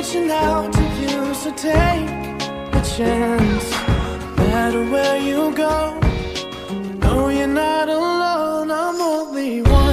reaching out to you, so take a chance. No matter where you go, know you're not alone. I'm only one.